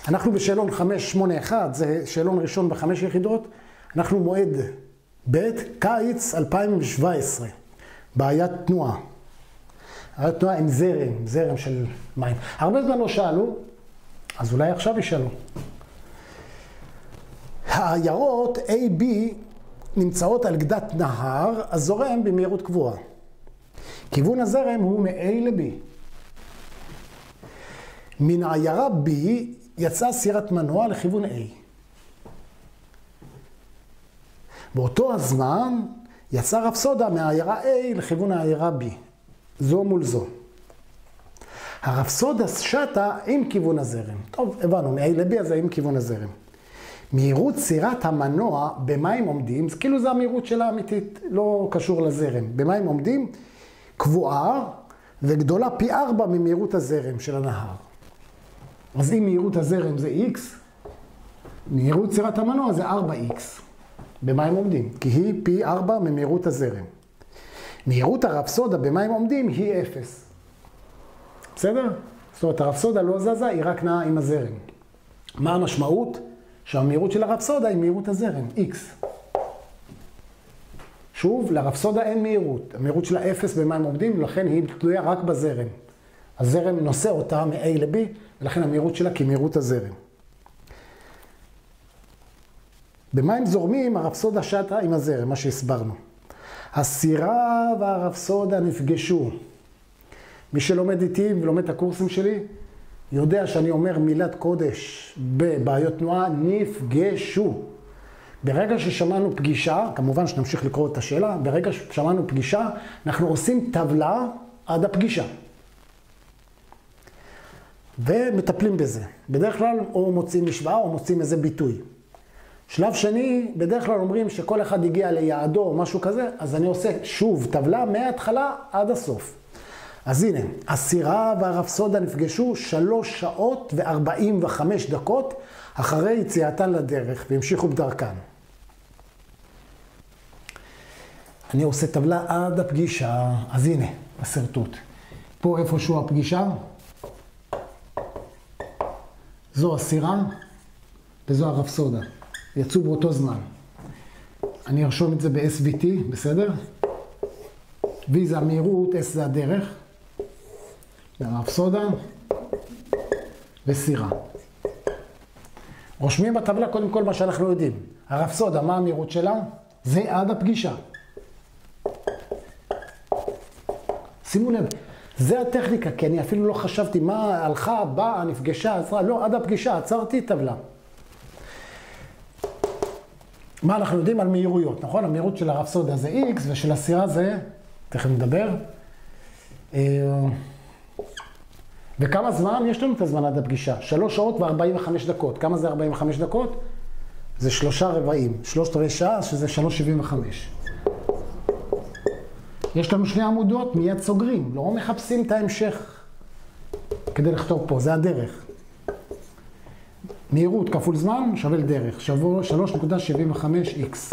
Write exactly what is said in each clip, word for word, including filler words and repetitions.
אנחנו בשאלון חמש שמונה אחת, זה שאלון ראשון בחמש יחידות. אנחנו מועד ב' קיץ אלפיים שבע עשרה. בעיית תנועה. בעיית תנועה עם זרם, זרם של מים. הרבה זמן לא שאלו, אז אולי עכשיו ישאלו. העיירות A B נמצאות על גדת נהר הזורם במהירות קבועה. כיוון הזרם הוא מ-A ל-B. מן העיירה B יצאה סירת מנוע לכיוון A. באותו הזמן יצא רפסודה מהעיירה A לכיוון העיירה B. זו מול זו. הרפסודה שטה עם כיוון הזרם. טוב, הבנו, מ-A ל-B אז עם כיוון הזרם. מהירות סירת המנוע במים עומדים, כאילו זה המהירות שלה האמיתית, לא קשור לזרם. במים עומדים קבועה וגדולה פי ארבע ממהירות הזרם של הנהר. אז אם מהירות הזרם זה X, מהירות סירת המנוע זה ארבע איקס. במים עומדים, כי היא פי ארבע ממהירות הזרם. מהירות הרפסודה במים עומדים היא אפס. בסדר? זאת אומרת, הרפסודה לא זזה, היא רק נעה עם הזרם. מה המשמעות? שהמהירות של הרפסודה היא מהירות הזרם, X. שוב, לרפסודה אין מהירות. המהירות שלה אפס במים עומדים, ולכן היא תלויה רק בזרם. הזרם נושא אותה מ-A ל-B, ולכן המהירות שלה כמהירות הזרם. במים זורמים הרפסודה שטה עם הזרם, מה שהסברנו. הסירה והרפסודה נפגשו. מי שלומד איתי ולומד את הקורסים שלי, יודע שאני אומר מילת קודש בבעיות תנועה, נפגשו. ברגע ששמענו פגישה, כמובן שנמשיך לקרוא את השאלה, ברגע ששמענו פגישה, אנחנו עושים טבלה עד הפגישה. ומטפלים בזה. בדרך כלל או מוצאים משוואה או מוצאים איזה ביטוי. שלב שני, בדרך כלל אומרים שכל אחד הגיע ליעדו או משהו כזה, אז אני עושה שוב טבלה מההתחלה עד הסוף. אז הנה, הסירה והרפסודה נפגשו שלוש שעות וארבעים וחמש דקות אחרי יציאתן לדרך והמשיכו בדרכן. אני עושה טבלה עד הפגישה, אז הנה, הסרטוט. פה איפשהו הפגישה, זו הסירה וזו הרפסודה. יצאו באותו זמן. אני ארשום את זה ב-אס וי טי, בסדר? V זה המהירות, S זה הדרך. והרפסודה וסירה. רושמים בטבלה קודם כל מה שאנחנו יודעים. הרפסודה, מה המהירות שלה? זה עד הפגישה. שימו לב, זה הטכניקה, כי אני אפילו לא חשבתי מה הלכה, באה, נפגשה, עצרה. לא, עד הפגישה, עצרתי טבלה. מה אנחנו יודעים על מהירויות, נכון? המהירות של הרפסודה זה X ושל הסירה זה, תכף נדבר. וכמה זמן? יש לנו את הזמן עד הפגישה. שלוש שעות וארבעים וחמש דקות. כמה זה ארבעים וחמש דקות? זה שלושה רבעים. שלושת רבעי שעה, שזה שלוש שבעים וחמש. יש לנו שני עמודות, מיד סוגרים. לא מחפשים את ההמשך כדי לכתוב פה. זה הדרך. מהירות כפול זמן שווה לדרך. שווה שלוש נקודה שבעים וחמש איקס.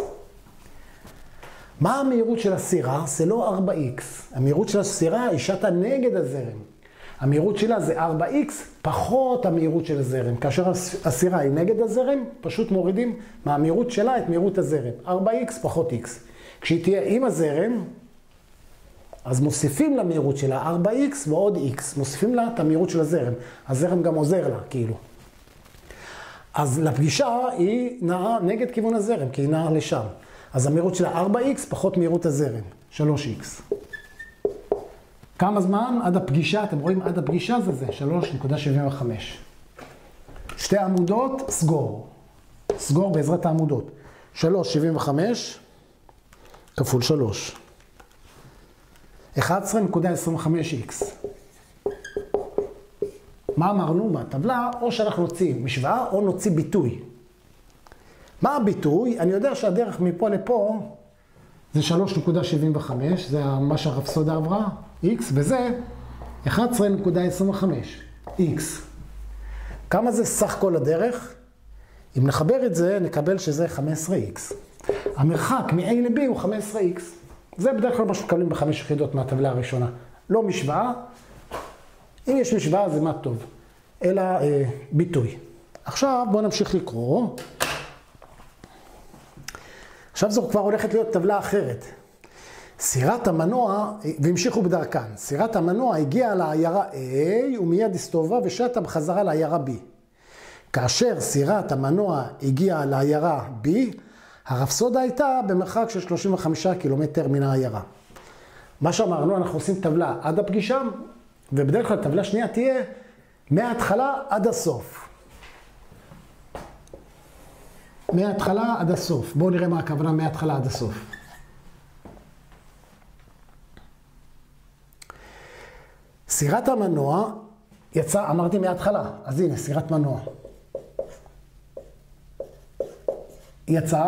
מה המהירות של הסירה? זה לא ארבע איקס. המהירות של הסירה היא שטה נגד הזרם. המהירות שלה זה ארבע איקס פחות המהירות של הזרם. כאשר הסירה היא נגד הזרם, פשוט מורידים מהמהירות שלה את מהירות הזרם. ארבע איקס פחות X. כשהיא תהיה עם הזרם, אז מוסיפים למהירות שלה ארבע איקס ועוד X. מוסיפים לה את המהירות של הזרם. הזרם גם עוזר לה, כאילו. אז לפגישה היא נעה נגד כיוון הזרם, כי היא נעה לשם. אז המהירות שלה ארבע איקס פחות מהירות הזרם, שלוש איקס. כמה זמן עד הפגישה? אתם רואים עד הפגישה זה זה, שלוש נקודה שבעים וחמש. שתי עמודות, סגור. סגור בעזרת העמודות. שלוש נקודה שבעים וחמש כפול שלוש. אחת עשרה נקודה עשרים וחמש איקס. מה אמרנו בטבלה? או שאנחנו נוציא משוואה או נוציא ביטוי. מה הביטוי? אני יודע שהדרך מפה לפה זה שלוש נקודה שבעים וחמש, זה מה שהרפסודה עברה, X, וזה אחת עשרה נקודה עשרים וחמש, X. כמה זה סך כל הדרך? אם נחבר את זה, נקבל שזה חמש עשרה איקס. המרחק מ-A ל-B הוא חמש עשרה איקס. זה בדרך כלל מה שמקבלים בחמש יחידות מהטבלה הראשונה. לא משוואה. אם יש משוואה זה מה טוב, אלא אה, ביטוי. עכשיו בואו נמשיך לקרוא. עכשיו זו כבר הולכת להיות טבלה אחרת. סירת המנוע, והמשיכו בדרכן, סירת המנוע הגיעה לעיירה A ומיד הסתובבה ושטה בחזרה לעיירה B. כאשר סירת המנוע הגיעה לעיירה B, הרפסודה הייתה במרחק של שלושים וחמישה קילומטר מן העיירה. מה שאמרנו, אנחנו עושים טבלה עד הפגישה, ובדרך כלל טבלה שנייה תהיה מההתחלה עד הסוף. מההתחלה עד הסוף. בואו נראה מה הכוונה מההתחלה עד הסוף. סירת המנוע יצא, אמרתי מההתחלה, אז הנה, סירת מנוע. יצא,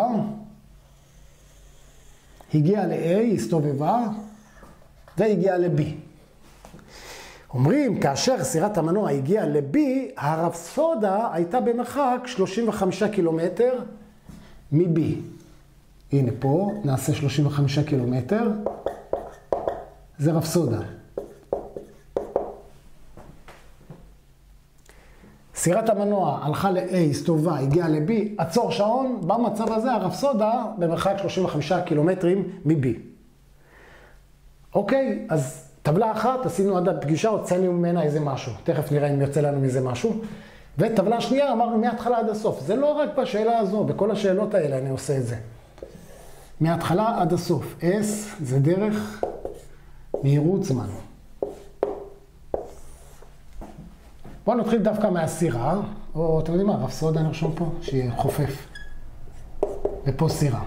הגיעה ל-A, הסתובבה, והגיעה ל-B. אומרים, כאשר סירת המנוע הגיעה ל-B, הרפסודה הייתה במרחק שלושים וחמישה קילומטר מ-B. הנה פה, נעשה שלושים וחמישה קילומטר. זה רפסודה. סירת המנוע הלכה ל-A, הסתובבה, הגיעה ל-B, עצור שעון, במצב הזה הרפסודה במרחק שלושים וחמישה קילומטרים מ-B. אוקיי, אז טבלה אחת, עשינו עד הפגישה, הוצאנו ממנה איזה משהו. תכף נראה אם יוצא לנו מזה משהו. וטבלה שנייה אמרנו מההתחלה עד הסוף. זה לא רק בשאלה הזו, בכל השאלות האלה אני עושה את זה. מההתחלה עד הסוף. S זה דרך מהירות זמן. בואו נתחיל דווקא מהסירה, או אתם יודעים מה, רפסודה נרשום פה, שיהיה חופף. ופה סירה.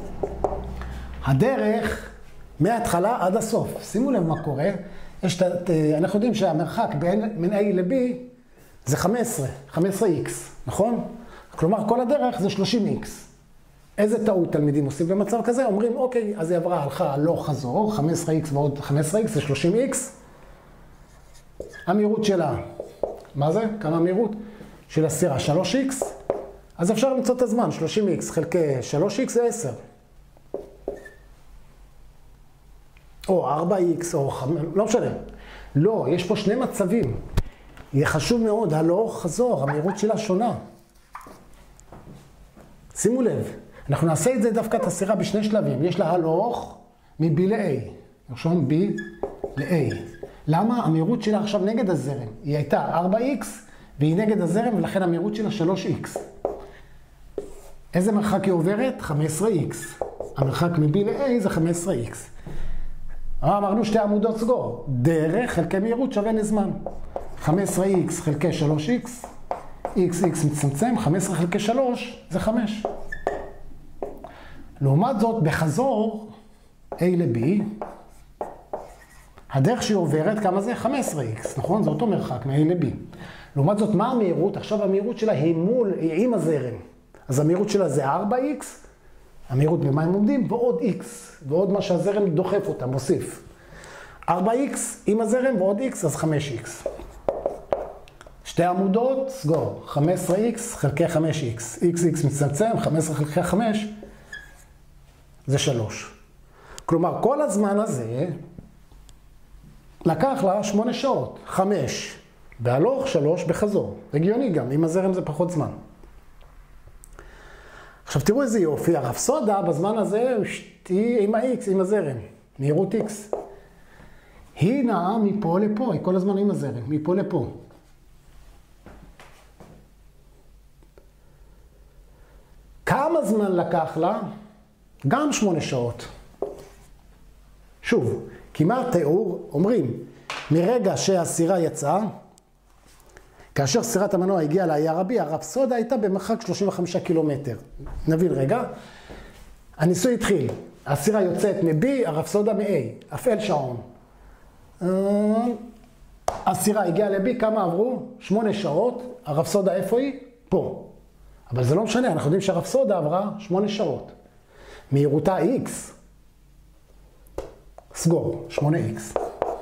הדרך מההתחלה עד הסוף. שימו לב מה קורה. יש, אנחנו יודעים שהמרחק בין, בין A ל-B זה חמש עשרה, חמש עשרה איקס, נכון? כלומר, כל הדרך זה שלושים איקס. איזה טעות תלמידים עושים במצב כזה? אומרים, אוקיי, אז היא עברה, הלכה, לא חזור, חמש עשרה איקס ועוד חמש עשרה איקס זה שלושים איקס. המהירות שלה, מה זה? כמה המהירות? של הסירה, שלוש איקס. אז אפשר למצוא את הזמן, שלושים איקס חלקי שלוש איקס זה עשר. או ארבע איקס, או חמש, לא משנה. לא, יש פה שני מצבים. יהיה חשוב מאוד, הלוך חזור, המהירות שלה שונה. שימו לב, אנחנו נעשה את זה דווקא את הסירה בשני שלבים. יש לה הלוך מ-B ל-A. נרשום B ל-A. למה? המהירות שלה עכשיו נגד הזרם. היא הייתה ארבע איקס והיא נגד הזרם ולכן המהירות שלה שלוש איקס. איזה מרחק היא עוברת? חמש עשרה איקס. המרחק מ-B ל-A זה חמש עשרה איקס. אמרנו שתי עמודות סגור. דרך חלקי מהירות שווה לזמן. חמש עשרה איקס חלקי שלוש איקס. איקס איקס מצמצם, חמש עשרה חלקי שלוש זה חמש. לעומת זאת, בחזור A ל-B, הדרך שהיא עוברת, כמה זה? חמש עשרה איקס, נכון? זה אותו מרחק מ-A ל-B. לעומת זאת, מה המהירות? עכשיו המהירות שלה היא מול, היא עם הזרם. אז המהירות שלה זה ארבע איקס, המהירות במה הם עומדים, ועוד X, ועוד מה שהזרם דוחף אותה, מוסיף. ארבע איקס עם הזרם ועוד X, אז חמש איקס. שתי עמודות, סגור. חמש עשרה איקס חלקי חמש איקס. איקס איקס מצטמצם, חמש עשרה חלקי חמש, זה שלוש. כלומר, כל הזמן הזה לקח לה שמונה שעות. חמש בהלוך, שלוש בחזור. הגיוני גם, עם הזרם זה פחות זמן. עכשיו תראו איזה יופי, הרפסודה בזמן הזה היא עם ה-X, עם הזרם, מהירות X. היא נעה מפה לפה, היא כל הזמן עם הזרם, מפה לפה. כמה זמן לקח לה? גם שמונה שעות. שוב, כמעט תיאור, אומרים, מרגע שהסירה יצאה, כאשר סירת המנוע הגיעה לעיירה B, הרפסודה הייתה במרחק שלושים וחמישה קילומטר. נבין רגע. הניסוי התחיל. הסירה יוצאת מ-B, הרפסודה מ-A. הפעל שעון. הסירה הגיעה ל-B, כמה עברו? שמונה שעות. הרפסודה איפה היא? פה. אבל זה לא משנה, אנחנו יודעים שהרפסודה עברה שמונה שעות. מהירותה X. סגור, שמונה איקס.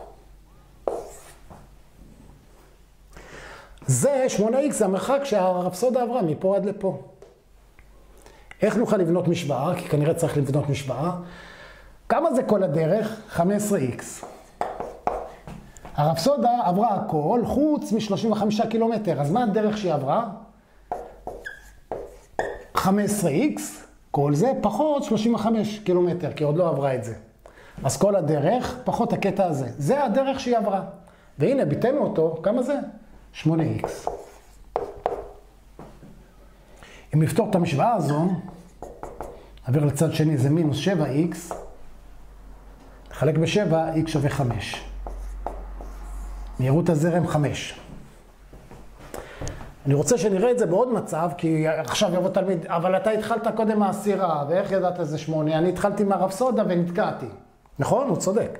זה שמונה איקס, זה המרחק שהרפסודה עברה מפה עד לפה. איך נוכל לבנות משוואה? כי כנראה צריך לבנות משוואה. כמה זה כל הדרך? חמש עשרה איקס. הרפסודה עברה הכל חוץ מ-שלושים וחמישה קילומטר. אז מה הדרך שהיא עברה? חמש עשרה איקס, כל זה פחות שלושים וחמש קילומטר, כי עוד לא עברה את זה. אז כל הדרך פחות הקטע הזה. זה הדרך שהיא עברה. והנה, ביטאנו אותו, כמה זה? שמונה איקס. אם נפתור את המשוואה הזו, נעביר לצד שני, זה מינוס שבע איקס, נחלק ב-שבע, x שווה חמש. מהירות הזרם חמש. אני רוצה שנראה את זה בעוד מצב, כי עכשיו יבוא תלמיד, אבל אתה התחלת קודם מהסירה, ואיך ידעת זה שמונה? אני התחלתי מהרפסודה ונתקעתי. נכון? הוא צודק.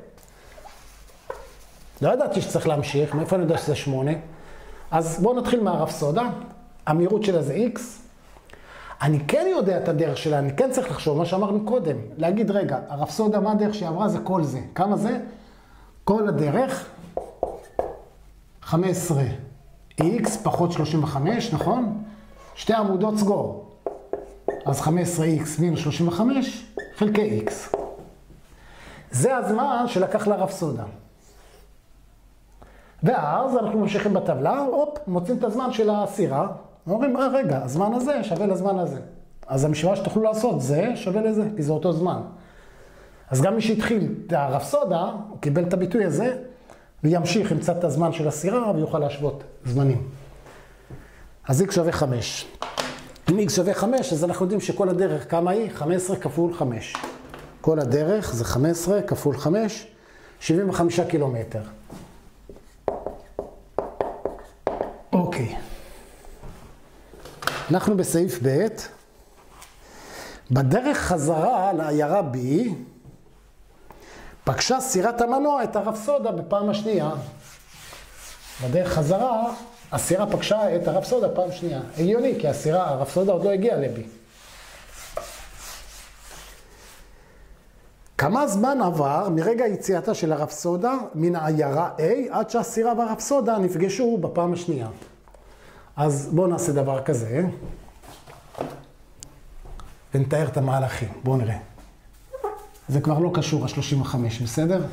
לא ידעתי שצריך להמשיך, מאיפה אני יודע שזה שמונה? אז בואו נתחיל מהרפסודה. המהירות שלה זה x. אני כן יודע את הדרך שלה, אני כן צריך לחשוב מה שאמרנו קודם. להגיד, רגע, הרפסודה, מה הדרך שהיא עברה? זה כל זה. כמה זה? כל הדרך, חמש עשרה איקס פחות שלושים וחמש, נכון? שתי עמודות סגור. אז חמש עשרה איקס מינוס שלושים וחמש חלקי x. זה הזמן שלקח לרפסודה. ואז אנחנו ממשיכים בטבלה, הופ, מוצאים את הזמן של הסירה. אומרים, אה, רגע, הזמן הזה שווה לזמן הזה. אז המשוואה שתוכלו לעשות, זה שווה לזה, כי זה אותו זמן. אז גם מי שהתחיל את הרפסודה, הוא קיבל את הביטוי הזה, וימשיך עם קצת את הזמן של הסירה, ויוכל להשוות זמנים. אז x שווה חמש. אם x שווה חמש, אז אנחנו יודעים שכל הדרך, כמה היא? חמש עשרה כפול חמש. כל הדרך זה חמש עשרה כפול חמש, שבעים וחמישה קילומטר. אוקיי. אנחנו בסעיף ב', בדרך חזרה לעיירה B, פגשה סירת המנוע את הרפסודה בפעם השנייה. בדרך חזרה, הסירה פגשה את הרפסודה פעם שנייה. הגיוני, כי הסירה, הרפסודה עוד לא הגיעה ל-B. כמה זמן עבר מרגע יציאתה של הרפסודה מן העיירה A עד שהסירה והרפסודה נפגשו בפעם השנייה? אז בואו נעשה דבר כזה, ונתאר את המהלכים. בואו נראה. זה כבר לא קשור, ה-שלושים וחמש, בסדר?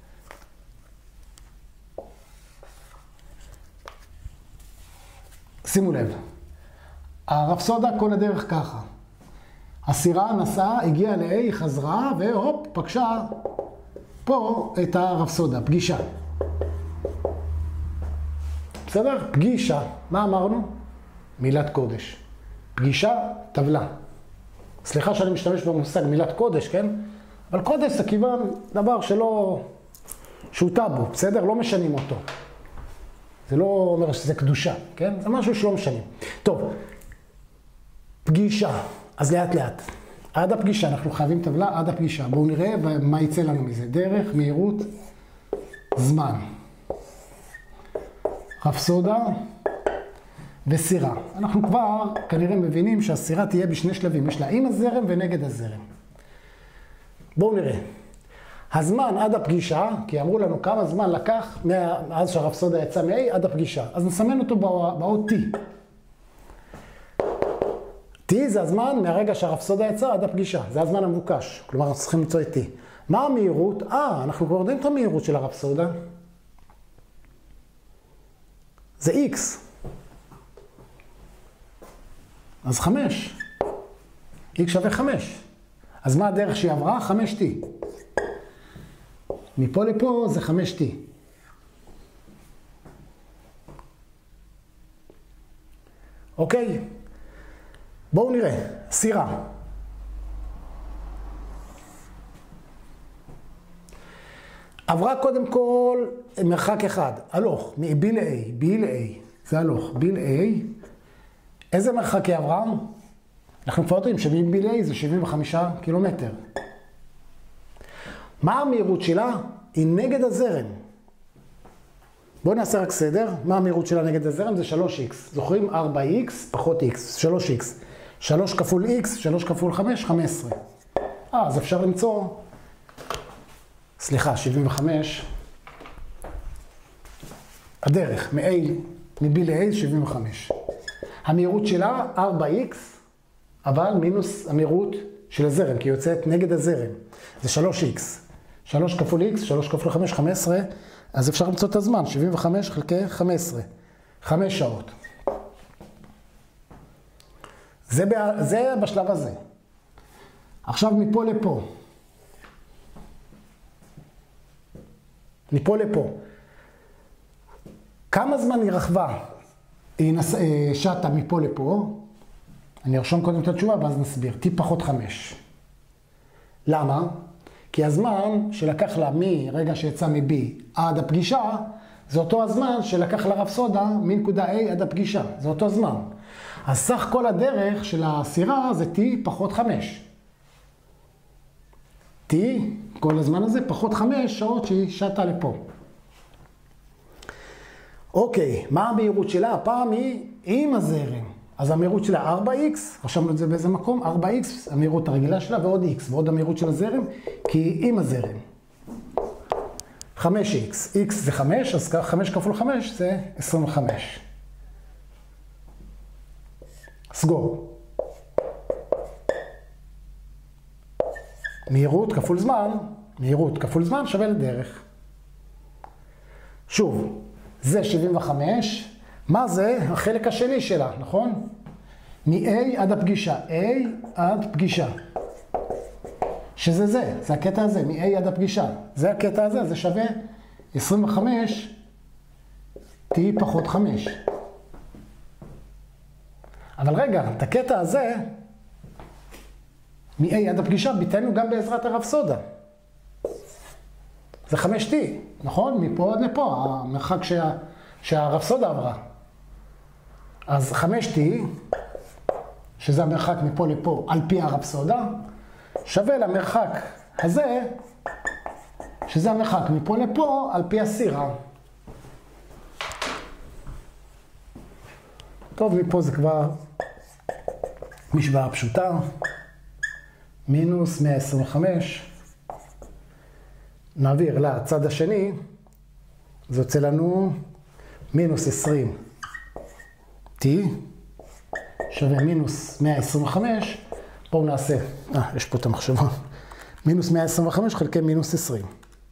שימו לב. הרפסודה כל הדרך ככה. הסירה נסעה, הגיעה ל-A, היא חזרה, והופ, פגשה פה את הרפסודה, פגישה. בסדר? פגישה. מה אמרנו? מילת קודש. פגישה, טבלה. סליחה שאני משתמש במושג מילת קודש, כן? אבל קודש זה כיוון דבר שלא... שהוא טאבו, בסדר? לא משנים אותו. זה לא אומר שזה קדושה, כן? זה משהו שלא משנים. טוב, פגישה. אז לאט לאט. עד הפגישה, אנחנו חייבים טבלה עד הפגישה. בואו נראה מה יצא לנו מזה. דרך, מהירות, זמן. רפסודה וסירה. אנחנו כבר כנראה מבינים שהסירה תהיה בשני שלבים. יש לה עם הזרם ונגד הזרם. בואו נראה. הזמן עד הפגישה, כי אמרו לנו כמה זמן לקח מאז שהרפסודה יצא מ-A עד הפגישה. אז נסמן אותו באות T. T זה הזמן מהרגע שהרפסודה יצא עד הפגישה. זה הזמן המבוקש. כלומר, אנחנו צריכים למצוא את T. מה המהירות? אה, אנחנו כבר יודעים את המהירות של הרפסודה. זה X. אז חמש. X שווה חמש. אז מה הדרך שהיא עברה? חמש T. מפה לפה זה חמש T. אוקיי? בואו נראה. סירה. עברה קודם כל מרחק אחד, הלוך, מ-B ל-A, B ל-A, זה הלוך, B ל-A. איזה מרחק היא עברה? אנחנו כבר יודעים ש-B ל-A זה שבעים וחמישה קילומטר. מה המהירות שלה? היא נגד הזרם. בואו נעשה רק סדר. מה המהירות שלה נגד הזרם? זה שלוש איקס. זוכרים? ארבע איקס פחות X, שלוש איקס. שלוש כפול X, שלוש כפול חמש, חמש עשרה. אה, אז אפשר למצוא... סליחה, שבעים וחמש. הדרך, מ-A, מ-B ל-A, שבעים וחמש. המהירות שלה, ארבע איקס, אבל מינוס המהירות של הזרם, כי היא יוצאת נגד הזרם. זה שלוש איקס. שלוש כפול X, שלוש כפול חמש, חמש עשרה. אז אפשר למצוא את הזמן, שבעים וחמש חלקי חמש עשרה. חמש שעות. זה, זה בשלב הזה. עכשיו מפה לפה. מפה לפה. כמה זמן היא רכבה? היא נס... שטה מפה לפה. אני ארשום קודם את התשובה ואז נסביר. T פחות חמש. למה? כי הזמן שלקח לה מרגע שיצא מ-B עד הפגישה, זה אותו הזמן שלקח לרפסודה מנקודה A עד הפגישה. זה אותו זמן. אז סך כל הדרך של הסירה זה T פחות חמש. T, כל הזמן הזה, פחות חמש שעות שהיא שטה לפה. אוקיי, מה המהירות שלה? הפעם היא עם הזרם. אז המהירות שלה ארבע איקס, רשמנו את זה באיזה מקום, ארבע איקס, המהירות הרגילה שלה, ועוד X, ועוד המהירות של הזרם, כי היא עם הזרם. חמש איקס, X זה חמש, אז חמש כפול חמש זה עשרים וחמש. סגור. מהירות כפול זמן, מהירות כפול זמן שווה לדרך. שוב, זה שבעים וחמש, מה זה? החלק השני שלה, נכון? מ-A עד הפגישה, A עד פגישה. שזה זה, זה הקטע הזה, מ-A עד הפגישה. זה הקטע הזה, זה שווה עשרים וחמש, T פחות חמש. אבל רגע, את הקטע הזה, מ-A עד הפגישה, ביטלנו גם בעזרת הרפסודה. זה חמש T, נכון? מפה עד לפה, המרחק שה, שהרפסודה עברה. אז חמש T, שזה המרחק מפה לפה על פי הרפסודה, שווה למרחק הזה, שזה המרחק מפה לפה על פי הסירה. טוב, מפה זה כבר משוואה פשוטה. מינוס מאה עשרים וחמש. נעביר לצד השני, זה יוצא לנו מינוס עשרים T, שווה מינוס מאה עשרים וחמש. בואו נעשה, אה, יש פה את המחשבה. מינוס מאה עשרים וחמש חלקי מינוס עשרים.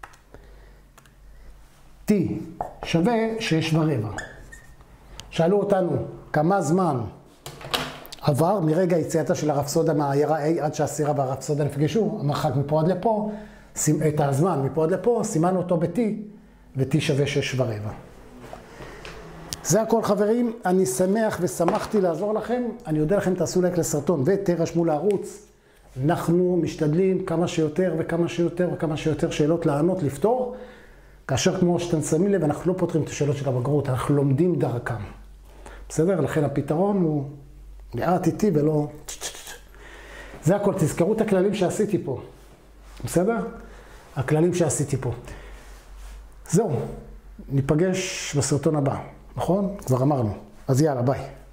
T שווה שש ורבע. שאלו אותנו כמה זמן עבר מרגע יציאתה של הרפסודה מהעיירה A עד שהסירה והרפסודה נפגשו, המרחק מפה עד לפה, את הזמן מפה עד לפה, סימנו אותו ב-T, ו-T שווה שש ורבע. זה הכל חברים, אני שמח ושמחתי לעזור לכם, אני יודע לכם תעשו לייק לסרטון ותרשמו לערוץ, אנחנו משתדלים כמה שיותר וכמה שיותר וכמה שיותר שאלות לענות, לפתור, כאשר כמו שאתם שמים לב, אנחנו לא פותרים את השאלות של הבגרות, אנחנו לומדים דרכם. בסדר? לכן הפתרון הוא לאט איטי ולא... זה הכל, תזכרו את הכללים שעשיתי פה. בסדר? הכללים שעשיתי פה. זהו, ניפגש בסרטון הבא, נכון? כבר אמרנו. אז יאללה, ביי.